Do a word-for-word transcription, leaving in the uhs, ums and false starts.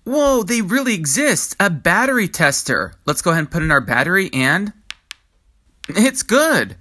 Whoa, they really exist. A battery tester. Let's go ahead and put in our battery and it's good.